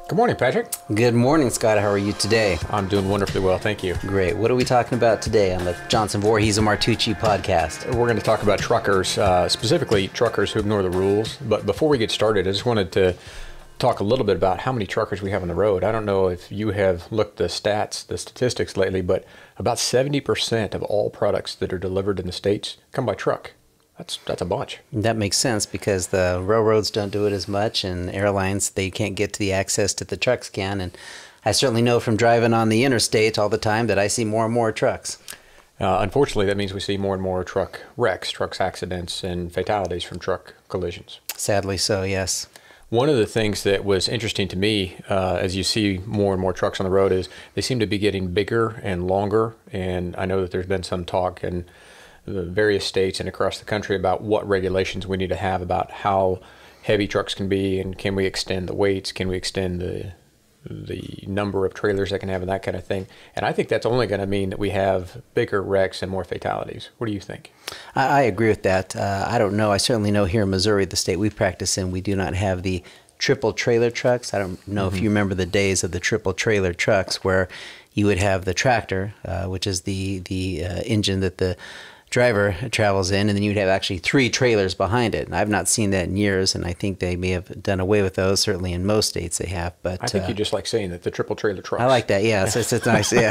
Good morning, Patrick. Good morning, Scott. How are you today? I'm doing wonderfully well, thank you. Great. What are we talking about today on the Johnson Vorhees and Martucci podcast? We're going to talk about truckers, specifically truckers who ignore the rules. But before we get started, I just wanted to talk a little bit about how many truckers we have on the road. I don't know if you have looked the statistics lately, but about 70% of all products that are delivered in the States come by truck. That's a bunch. That makes sense because the railroads don't do it as much, and airlines, they can't get to the access that the trucks can. And I certainly know from driving on the interstate all the time that I see more and more trucks. Unfortunately, that means we see more and more truck wrecks, truck accidents, and fatalities from truck collisions. Sadly so, yes. One of the things that was interesting to me as you see more and more trucks on the road is they seem to be getting bigger and longer. And I know that there's been some talk in the various states and across the country about what regulations we need to have about how heavy trucks can be, and can we extend the weights, can we extend the number of trailers they can have, and that kind of thing. And I think that's only going to mean that we have bigger wrecks and more fatalities. What do you think? I agree with that. I don't know. I certainly know here in Missouri, the state we practice in, we do not have the triple trailer trucks. I don't know if you remember the days of the triple trailer trucks where you would have the tractor, which is the engine that the driver travels in, and then you'd have actually three trailers behind it. And I've not seen that in years, and I think they may have done away with those. Certainly in most states they have. But I think you just like saying that, the triple trailer trucks. I like that, yeah. It's nice, yeah.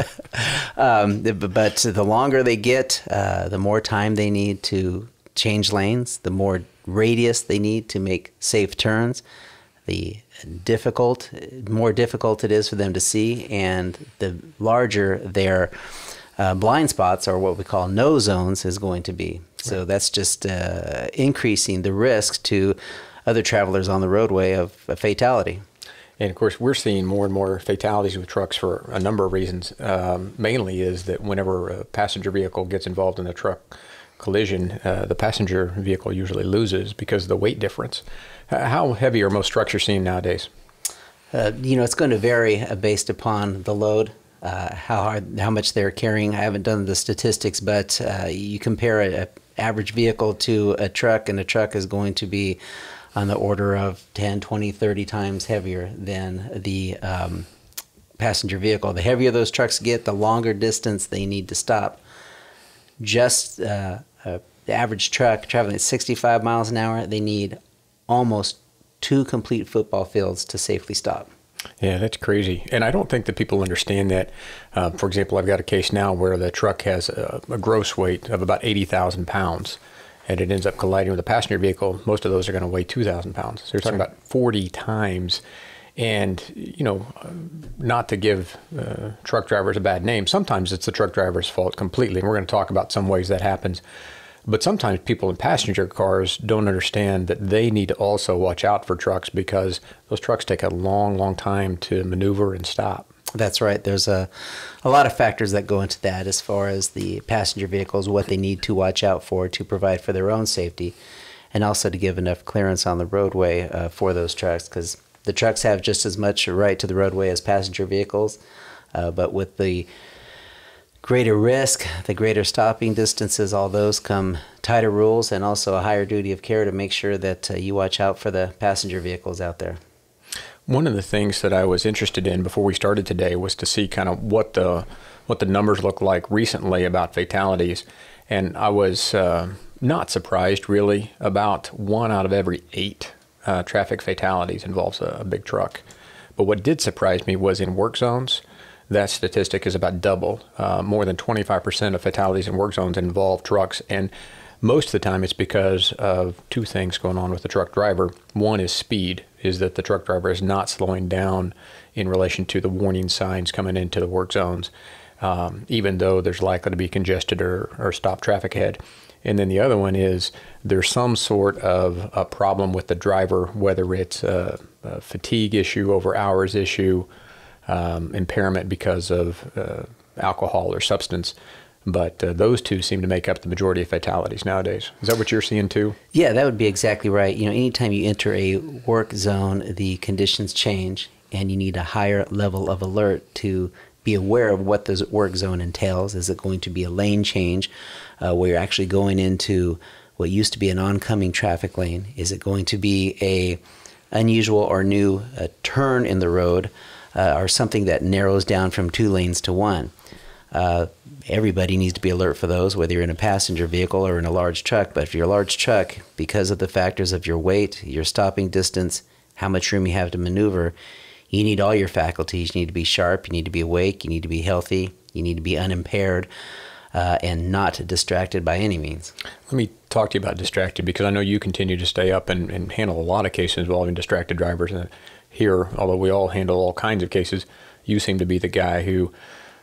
But the longer they get, the more time they need to change lanes, the more radius they need to make safe turns, the more difficult it is for them to see, and the larger their blind spots, or what we call no zones, is going to be. So that's just increasing the risk to other travelers on the roadway of a fatality. And of course, we're seeing more and more fatalities with trucks for a number of reasons. Mainly is that whenever a passenger vehicle gets involved in a truck collision, the passenger vehicle usually loses because of the weight difference. How heavy are most trucks you're seeing nowadays? It's going to vary based upon the load. How much they're carrying. I haven't done the statistics, but you compare an average vehicle to a truck, and a truck is going to be on the order of 10, 20, 30 times heavier than the passenger vehicle. The heavier those trucks get, the longer distance they need to stop. Just the average truck traveling at 65 miles an hour, they need almost 2 complete football fields to safely stop. Yeah, that's crazy. And I don't think that people understand that. For example, I've got a case now where the truck has a gross weight of about 80,000 pounds, and it ends up colliding with a passenger vehicle. Most of those are going to weigh 2,000 pounds. So you're talking about 40 times. And, not to give truck drivers a bad name, sometimes it's the truck driver's fault completely. And we're going to talk about some ways that happens. But sometimes people in passenger cars don't understand that they need to also watch out for trucks, because those trucks take a long, long time to maneuver and stop. That's right. There's a lot of factors that go into that as far as the passenger vehicles, what they need to watch out for to provide for their own safety, and also to give enough clearance on the roadway for those trucks, because the trucks have just as much right to the roadway as passenger vehicles, but with the greater risk, the greater stopping distances, all those come tighter rules, and also a higher duty of care to make sure that you watch out for the passenger vehicles out there. One of the things that I was interested in before we started today was to see kind of what the numbers look like recently about fatalities. And I was not surprised, really. About 1 out of every 8 traffic fatalities involves a big truck. But what did surprise me was in work zones. That statistic is about double. More than 25% of fatalities in work zones involve trucks, and most of the time it's because of 2 things going on with the truck driver. One is speed, is that the truck driver is not slowing down in relation to the warning signs coming into the work zones, even though there's likely to be congested or stop traffic ahead. And then the other one is there's some sort of a problem with the driver, whether it's a fatigue issue, over hours issue, impairment because of alcohol or substance. But those 2 seem to make up the majority of fatalities nowadays. Is that what you're seeing too? Yeah, that would be exactly right. Anytime you enter a work zone, the conditions change, and you need a higher level of alert to be aware of what the work zone entails. Is it going to be a lane change where you're actually going into what used to be an oncoming traffic lane? Is it going to be a unusual or new turn in the road, or something that narrows down from 2 lanes to 1. Everybody needs to be alert for those, whether you're in a passenger vehicle or in a large truck. But if you're a large truck, because of the factors of your weight, your stopping distance, how much room you have to maneuver, you need all your faculties. You need to be sharp, you need to be awake, you need to be healthy, you need to be unimpaired, and not distracted by any means. Let me talk to you about distracted, because I know you continue to stay up and handle a lot of cases involving distracted drivers. And here, although we all handle all kinds of cases, you seem to be the guy who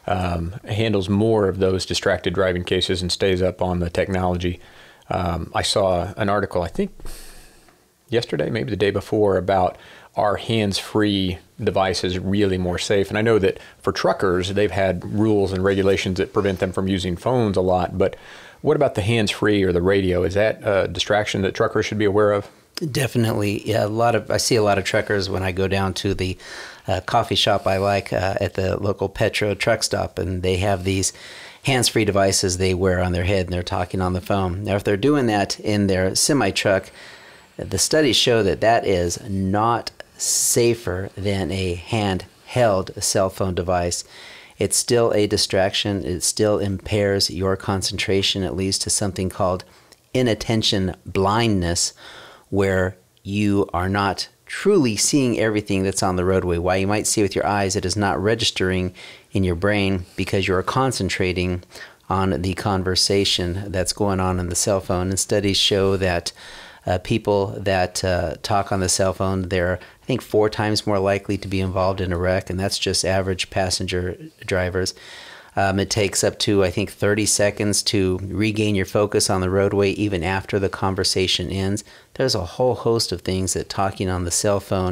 handles more of those distracted driving cases and stays up on the technology. I saw an article, I think yesterday, maybe the day before, about are hands-free devices really more safe? And I know that for truckers, they've had rules and regulations that prevent them from using phones a lot, but what about the hands-free or the radio? Is that a distraction that truckers should be aware of? Definitely. Yeah, I see a lot of truckers when I go down to the coffee shop I like at the local Petro truck stop, and they have these hands-free devices they wear on their head, and they're talking on the phone. Now, if they're doing that in their semi-truck, the studies show that that is not safer than a handheld cell phone device. It's still a distraction. It still impairs your concentration. It leads to something called inattention blindness, where you are not truly seeing everything that's on the roadway. While you might see with your eyes, it is not registering in your brain because you're concentrating on the conversation that's going on the cell phone. And studies show that people that talk on the cell phone, they're, I think, 4 times more likely to be involved in a wreck, and that's just average passenger drivers. It takes up to, I think, 30 seconds to regain your focus on the roadway even after the conversation ends. There's a whole host of things that talking on the cell phone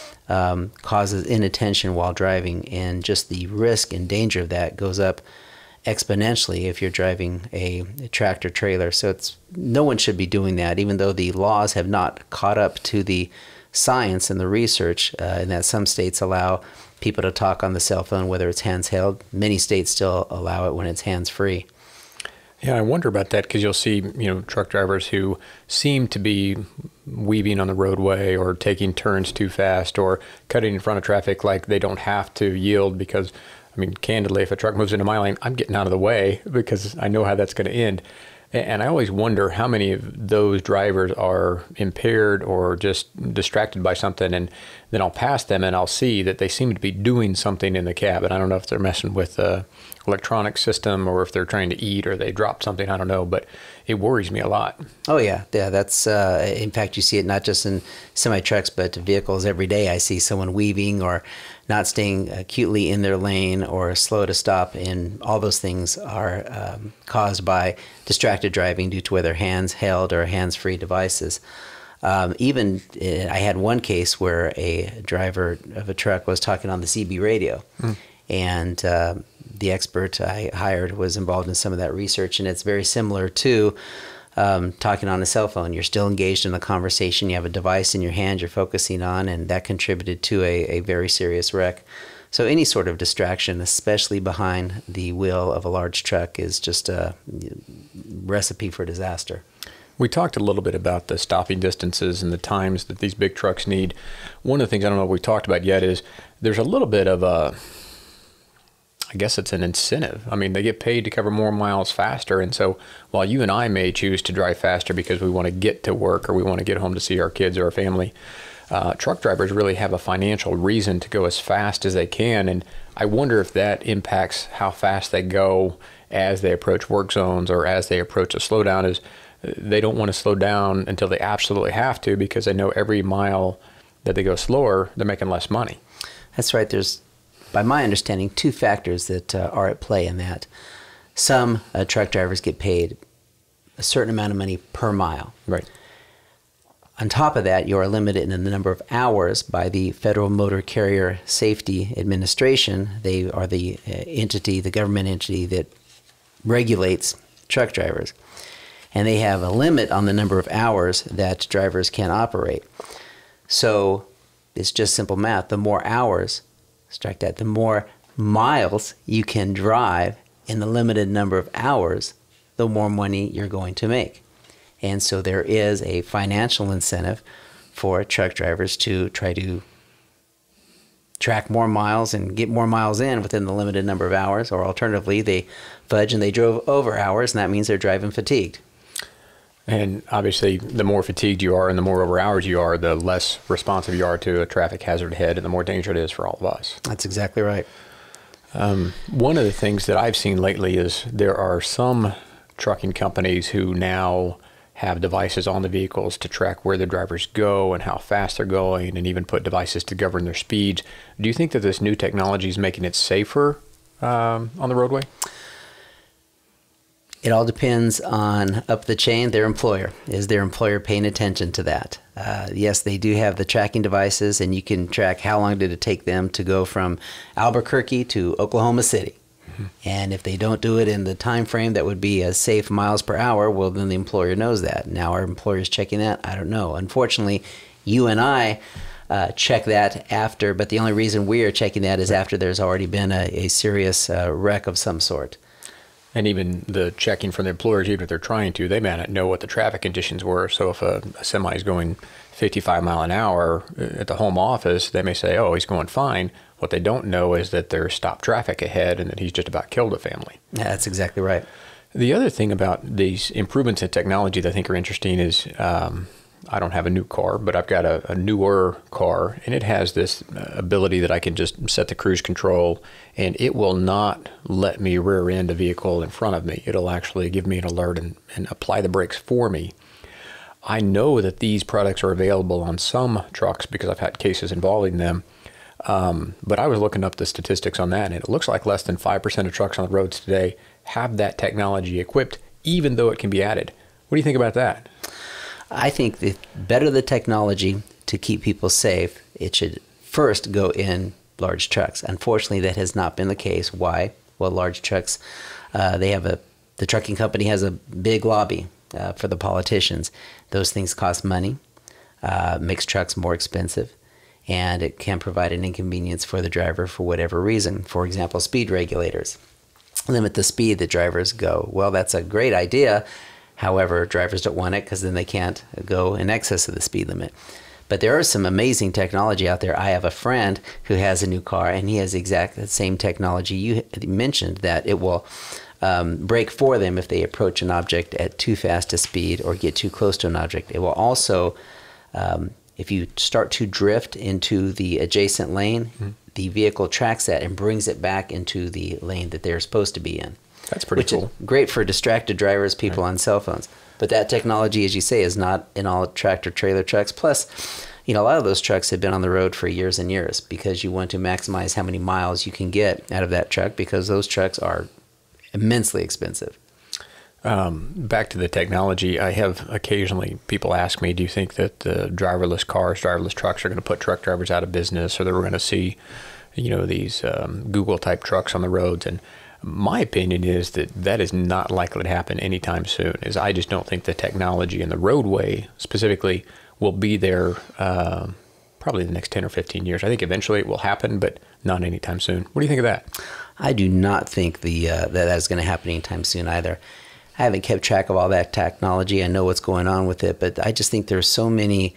causes inattention while driving, and just the risk and danger of that goes up exponentially if you're driving a tractor trailer. So no one should be doing that, even though the laws have not caught up to the science and the research, and that some states allow people to talk on the cell phone whether it's hands held. Many states still allow it when it's hands free. Yeah, I wonder about that, because you'll see, truck drivers who seem to be weaving on the roadway or taking turns too fast or cutting in front of traffic like they don't have to yield, because, candidly, if a truck moves into my lane, I'm getting out of the way because I know how that's going to end. And I always wonder how many of those drivers are impaired or just distracted by something, and then I'll pass them and I'll see that they seem to be doing something in the cab. And I don't know if they're messing with the electronic system or if they're trying to eat or they dropped something, I don't know, but it worries me a lot. Oh yeah, that's in fact, you see it not just in semi-trucks but vehicles every day. I see someone weaving or not staying acutely in their lane or slow to stop, and all those things are caused by distracted driving due to whether hands-held or hands-free devices. Even I had one case where a driver of a truck was talking on the CB radio, and the expert I hired was involved in some of that research, and it's very similar to talking on a cell phone. You're still engaged in the conversation. You have a device in your hand you're focusing on, and that contributed to a very serious wreck. So any sort of distraction, especially behind the wheel of a large truck, is just a recipe for disaster. We talked a little bit about the stopping distances and the times that these big trucks need. One of the things I don't know if we talked about yet is there's a little bit of a, I guess it's an incentive. They get paid to cover more miles faster. And so while you and I may choose to drive faster because we want to get to work or we want to get home to see our kids or our family, truck drivers really have a financial reason to go as fast as they can. And I wonder if that impacts how fast they go as they approach work zones or as they approach a slowdown. Is they don't want to slow down until they absolutely have to, because they know every mile that they go slower, they're making less money. That's right. There's, by my understanding, 2 factors that are at play in that. Some truck drivers get paid a certain amount of money per mile. Right. On top of that, you are limited in the number of hours by the Federal Motor Carrier Safety Administration. They are the entity, the government entity that regulates truck drivers. And they have a limit on the number of hours that drivers can operate. So it's just simple math. The more hours, strike that, the more miles you can drive in the limited number of hours, the more money you're going to make. And so there is a financial incentive for truck drivers to try to track more miles and get more miles in within the limited number of hours, or alternatively, they fudge and they drove over hours, and that means they're driving fatigued. And obviously, the more fatigued you are and the more over hours you are, the less responsive you are to a traffic hazard ahead, and the more danger it is for all of us. That's exactly right. One of the things that I've seen lately is there are some trucking companies who now have devices on the vehicles to track where the drivers go and how fast they're going, and even put devices to govern their speeds. Do you think that this new technology is making it safer on the roadway? It all depends on, up the chain, their employer. Is their employer paying attention to that? Yes, they do have the tracking devices, and you can track how long did it take them to go from Albuquerque to Oklahoma City. And if they don't do it in the time frame that would be a safe miles per hour, well, then the employer knows that. Now, our employer is checking that? I don't know. Unfortunately, you and I check that after, but the only reason we are checking that is after there's already been a serious wreck of some sort. And even the checking from the employers, even if they're trying to, they may not know what the traffic conditions were. So if a semi is going 55 mile an hour at the home office, they may say, oh, he's going fine. What they don't know is that there's stopped traffic ahead and that he's just about killed a family. Yeah, that's exactly right. The other thing about these improvements in technology that I think are interesting is I don't have a new car, but I've got a newer car, and it has this ability that I can just set the cruise control, and it will not let me rear end a vehicle in front of me. It'll actually give me an alert and apply the brakes for me. I know that these products are available on some trucks because I've had cases involving them. But I was looking up the statistics on that, and it looks like less than 5% of trucks on the roads today have that technology equipped, even though it can be added. What do you think about that? I think the better the technology to keep people safe, it should first go in large trucks. Unfortunately, that has not been the case. Why? Well, large trucks, the trucking company has a big lobby for the politicians. Those things cost money, makes trucks more expensive, and it can provide an inconvenience for the driver for whatever reason. For example, speed regulators limit the speed that drivers go. Well, that's a great idea. However, drivers don't want it because then they can't go in excess of the speed limit. But there is some amazing technology out there. I have a friend who has a new car, and he has exactly the same technology you mentioned, that it will brake for them if they approach an object at too fast a speed or get too close to an object. It will also, if you start to drift into the adjacent lane, the vehicle tracks that and brings it back into the lane that they're supposed to be in. That's pretty cool. Which is great for distracted drivers, people on cell phones. But that technology, as you say, is not in all tractor-trailer trucks. Plus, a lot of those trucks have been on the road for years and years because you want to maximize how many miles you can get out of that truck, because those trucks are immensely expensive. Back to the technology, I have occasionally people ask me, do you think that driverless cars, driverless trucks are going to put truck drivers out of business, or that we're going to see, these Google-type trucks on the roads? And my opinion is that is not likely to happen anytime soon. I just don't think the technology in the roadway specifically will be there probably the next 10 or 15 years. I think eventually it will happen, but not anytime soon. What do you think of that? I do not think that is going to happen anytime soon either. I haven't kept track of all that technology. I know what's going on with it, but I just think there's so many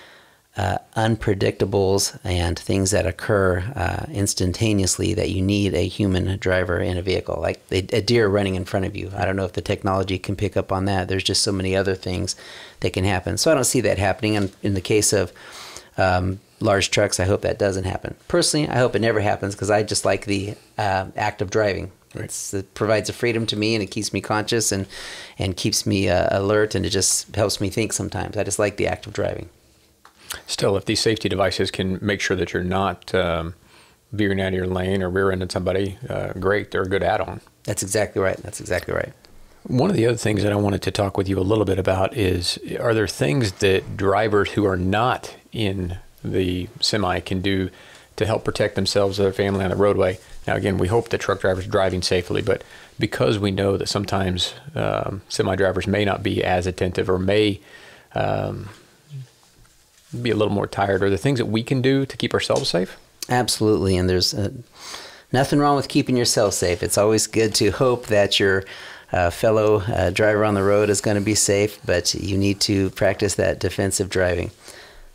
unpredictables and things that occur instantaneously that you need a human driver in a vehicle, like a deer running in front of you. I don't know if the technology can pick up on that. There's just so many other things that can happen. So I don't see that happening. And in the case of large trucks, I hope that doesn't happen. Personally, I hope it never happens, because I just like the act of driving. Right. It provides a freedom to me, and it keeps me conscious and keeps me alert, and it just helps me think sometimes. I just like the act of driving. Still, if these safety devices can make sure that you're not veering out of your lane or rear-ending somebody, great. They're a good add-on. That's exactly right. That's exactly right. One of the other things that I wanted to talk with you a little bit about is, are there things that drivers who are not in the semi can do to help protect themselves or their family on the roadway? Now, again, we hope that truck drivers are driving safely, but because we know that sometimes semi drivers may not be as attentive or may be a little more tired, are there things that we can do to keep ourselves safe? Absolutely, and there's nothing wrong with keeping yourself safe. It's always good to hope that your fellow driver on the road is going to be safe, but you need to practice that defensive driving.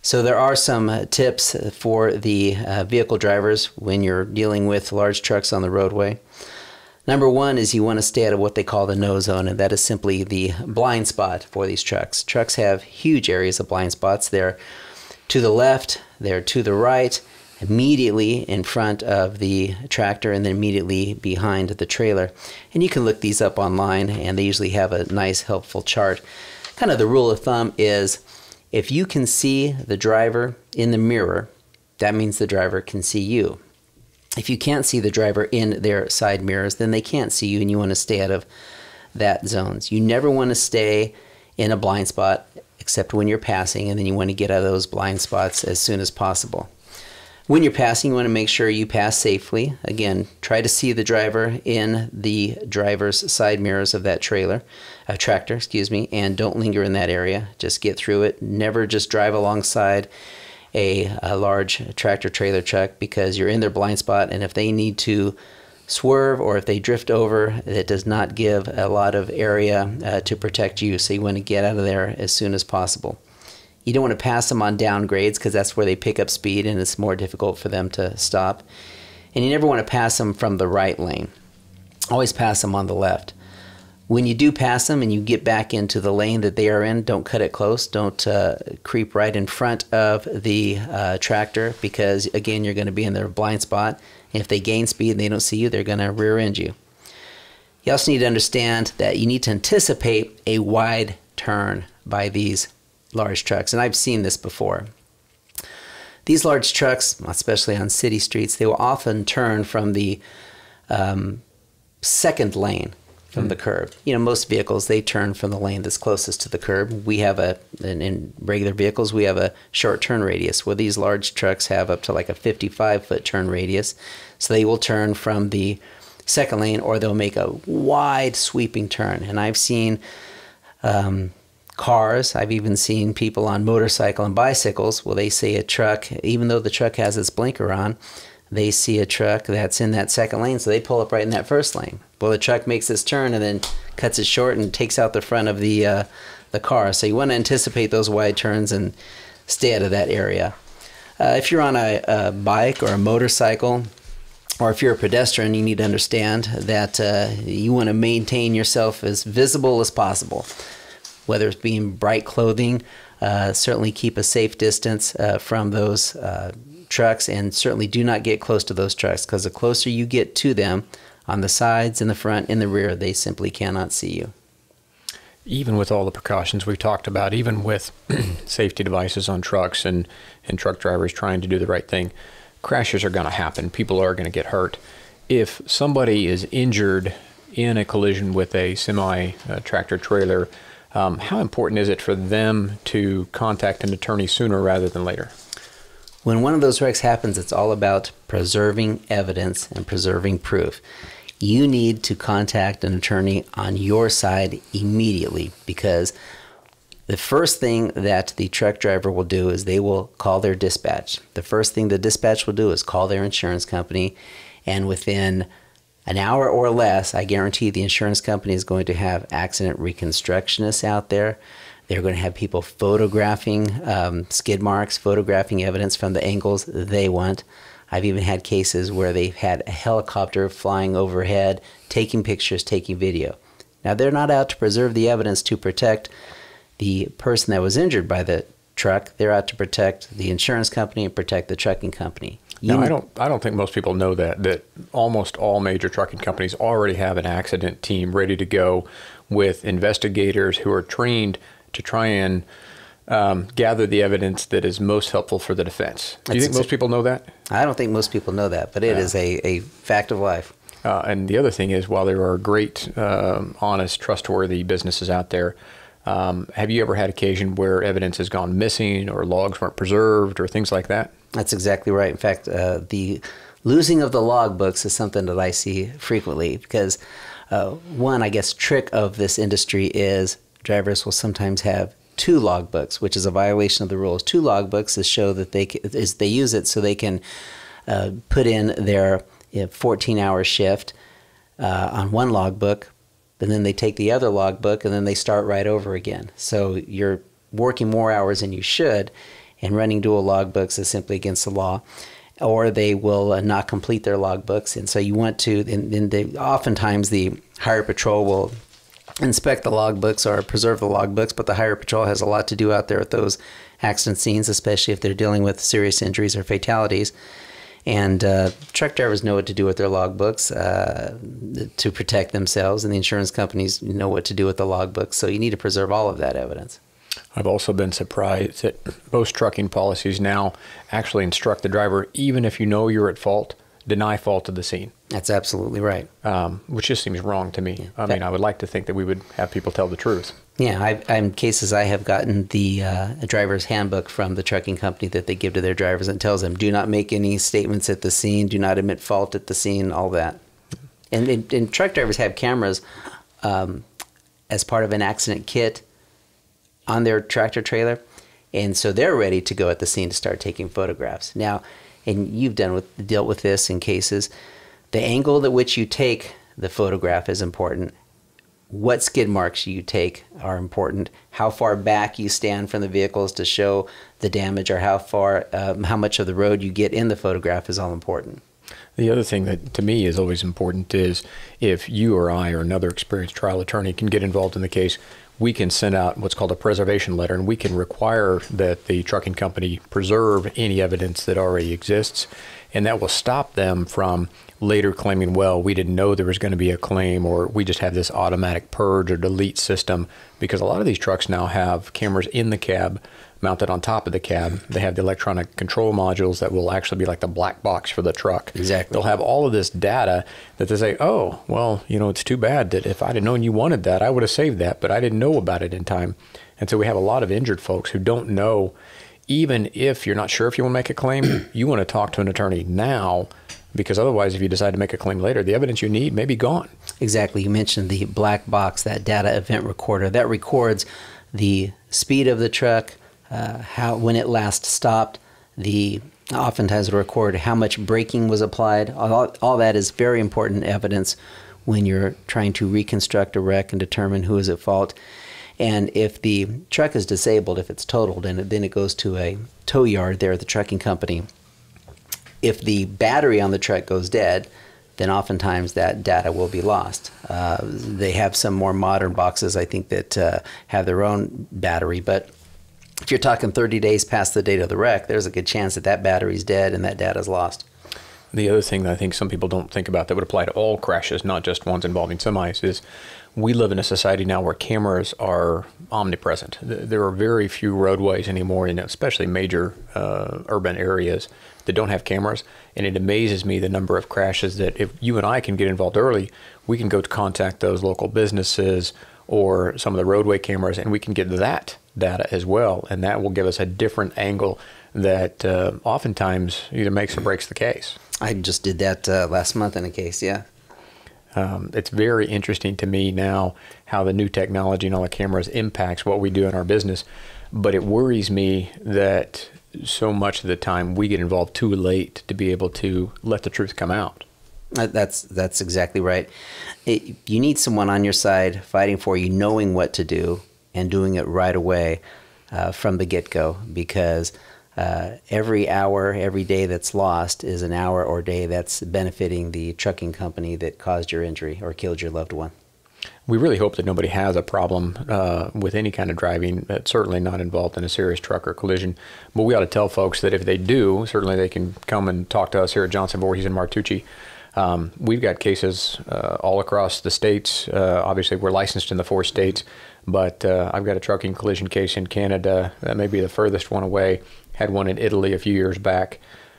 So there are some tips for the vehicle drivers when you're dealing with large trucks on the roadway. Number one is you want to stay out of what they call the no zone, and that is simply the blind spot for these trucks. Trucks have huge areas of blind spots. They're to the left, they're to the right, immediately in front of the tractor, and then immediately behind the trailer. And you can look these up online, and they usually have a nice, helpful chart. Kind of the rule of thumb is if you can see the driver in the mirror, that means the driver can see you. If you can't see the driver in their side mirrors, then they can't see you, and you want to stay out of that zones. You never want to stay in a blind spot except when you're passing, and then you want to get out of those blind spots as soon as possible. When you're passing, you want to make sure you pass safely. Again, try to see the driver in the driver's side mirrors of that tractor, and don't linger in that area. Just get through it. Never just drive alongside a large tractor trailer truck because you're in their blind spot, and if they need to swerve or if they drift over, it does not give a lot of area to protect you, so you want to get out of there as soon as possible. You don't want to pass them on down grades because that's where they pick up speed and it's more difficult for them to stop. And you never want to pass them from the right lane. Always pass them on the left. When you do pass them and you get back into the lane that they are in, don't cut it close. Don't creep right in front of the tractor because, again, you're going to be in their blind spot. And if they gain speed and they don't see you, they're going to rear end you. You also need to understand that you need to anticipate a wide turn by these large trucks. And I've seen this before. These large trucks, especially on city streets, they will often turn from the second lane from the curb. You know, most vehicles, they turn from the lane that's closest to the curb. We have in regular vehicles, we have a short turn radius, where these large trucks have up to like a 55-foot turn radius. So they will turn from the second lane, or they'll make a wide sweeping turn. And I've seen cars, I've even seen people on motorcycle and bicycles, well, they see a truck, even though the truck has its blinker on, they see a truck that's in that second lane, so they pull up right in that first lane. Well, the truck makes this turn and then cuts it short and takes out the front of the car. So you want to anticipate those wide turns and stay out of that area. If you're on a bike or a motorcycle, or if you're a pedestrian, you need to understand that you want to maintain yourself as visible as possible. Whether it's being bright clothing, certainly keep a safe distance from those trucks, and certainly do not get close to those trucks, because the closer you get to them on the sides, in the front, in the rear, they simply cannot see you. Even with all the precautions we've talked about, even with safety devices on trucks and truck drivers trying to do the right thing, crashes are going to happen. People are going to get hurt. If somebody is injured in a collision with a semi-tractor trailer, how important is it for them to contact an attorney sooner rather than later? When one of those wrecks happens, it's all about preserving evidence and preserving proof. You need to contact an attorney on your side immediately, because the first thing that the truck driver will do is they will call their dispatch. The first thing the dispatch will do is call their insurance company, and within an hour or less, I guarantee the insurance company is going to have accident reconstructionists out there. They're going to have people photographing skid marks, photographing evidence from the angles they want. I've even had cases where they've had a helicopter flying overhead, taking pictures, taking video. Now, they're not out to preserve the evidence to protect the person that was injured by the truck. They're out to protect the insurance company and protect the trucking company. No, I don't think most people know that almost all major trucking companies already have an accident team ready to go with investigators who are trained to try and gather the evidence that is most helpful for the defense. Do you think most people know that? I don't think most people know that, but it is a fact of life. And the other thing is, while there are great, honest, trustworthy businesses out there, have you ever had occasion where evidence has gone missing or logs weren't preserved or things like that? That's exactly right. In fact, the losing of the logbooks is something that I see frequently, because one, I guess, trick of this industry is drivers will sometimes have two logbooks, which is a violation of the rules. Two logbooks is show that they use it so they can put in their 14-hour shift on one logbook, and then they take the other logbook and then they start right over again. So you're working more hours than you should, and running dual logbooks is simply against the law. Or they will not complete their logbooks, and so you want to. And oftentimes the highway patrol will inspect the logbooks or preserve the logbooks, but the highway patrol has a lot to do out there at those accident scenes, especially if they're dealing with serious injuries or fatalities. And truck drivers know what to do with their logbooks to protect themselves, and the insurance companies know what to do with the logbooks. So you need to preserve all of that evidence. I've also been surprised that most trucking policies now actually instruct the driver, even if you know you're at fault, deny fault to the scene. That's absolutely right. Which just seems wrong to me. Yeah. I mean, I would like to think that we would have people tell the truth. Yeah, in cases I have gotten the driver's handbook from the trucking company that they give to their drivers, and tells them, do not make any statements at the scene, do not admit fault at the scene, all that. And truck drivers have cameras as part of an accident kit on their tractor trailer, and so they're ready to go at the scene to start taking photographs. Now, and you've dealt with this in cases, the angle at which you take the photograph is important. What skid marks you take are important. How far back you stand from the vehicles to show the damage, or how much of the road you get in the photograph is all important. The other thing that to me is always important is if you or I or another experienced trial attorney can get involved in the case, we can send out what's called a preservation letter, and we can require that the trucking company preserve any evidence that already exists, and that will stop them from later claiming, well, we didn't know there was going to be a claim, or we just have this automatic purge or delete system, because a lot of these trucks now have cameras in the cab mounted on top of the cab. They have the electronic control modules that will actually be like the black box for the truck. Exactly. They'll have all of this data that they say, oh, well, you know, it's too bad that if I'd have known you wanted that, I would have saved that, but I didn't know about it in time. And so we have a lot of injured folks who don't know, even if you're not sure if you want to make a claim, you want to talk to an attorney now, because otherwise, if you decide to make a claim later, the evidence you need may be gone. Exactly. You mentioned the black box, that data event recorder. That records the speed of the truck, when it last stopped, oftentimes it'll record how much braking was applied. All that is very important evidence when you're trying to reconstruct a wreck and determine who is at fault. And if the truck is disabled, if it's totaled, and then it goes to a tow yard there at the trucking company, if the battery on the truck goes dead, then oftentimes that data will be lost. They have some more modern boxes, I think, that have their own battery, but if you're talking 30 days past the date of the wreck, there's a good chance that that battery's dead and that data's lost. The other thing that I think some people don't think about that would apply to all crashes, not just ones involving semis, is we live in a society now where cameras are omnipresent. There are very few roadways anymore, and especially major urban areas, that don't have cameras. And it amazes me the number of crashes that if you and I can get involved early, we can go to contact those local businesses or some of the roadway cameras, and we can get that data as well, and that will give us a different angle that oftentimes either makes or breaks the case. I just did that last month in a case, yeah. It's very interesting to me now how the new technology and all the cameras impacts what we do in our business, but it worries me that so much of the time we get involved too late to be able to let the truth come out. That's exactly right. You need someone on your side fighting for you, knowing what to do and doing it right away from the get-go, because every hour, every day that's lost is an hour or day that's benefiting the trucking company that caused your injury or killed your loved one. We really hope that nobody has a problem with any kind of driving, certainly not involved in a serious truck or collision. But we ought to tell folks that if they do, certainly they can come and talk to us here at Johnson, Vorhees and Martucci. We've got cases all across the states. Obviously, we're licensed in the 4 states, but I've got a trucking collision case in Canada. That may be the furthest one away. Had one in Italy a few years back.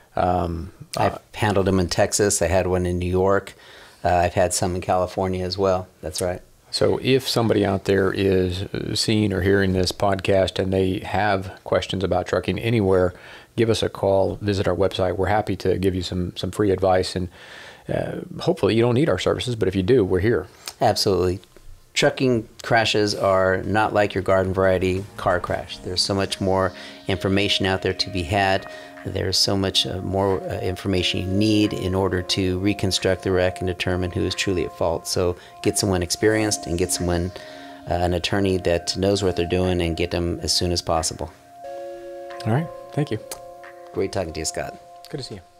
I've handled them in Texas. I had one in New York. I've had some in California as well. That's right. So if somebody out there is seeing or hearing this podcast and they have questions about trucking anywhere, give us a call, visit our website. We're happy to give you some free advice, and hopefully you don't need our services, but if you do, we're here. Absolutely. Trucking crashes are not like your garden variety car crash. There's so much more information out there to be had. There's so much more information you need in order to reconstruct the wreck and determine who is truly at fault. So get someone experienced and get someone, an attorney that knows what they're doing, and get them as soon as possible. All right. Thank you. Great talking to you, Scott. Good to see you.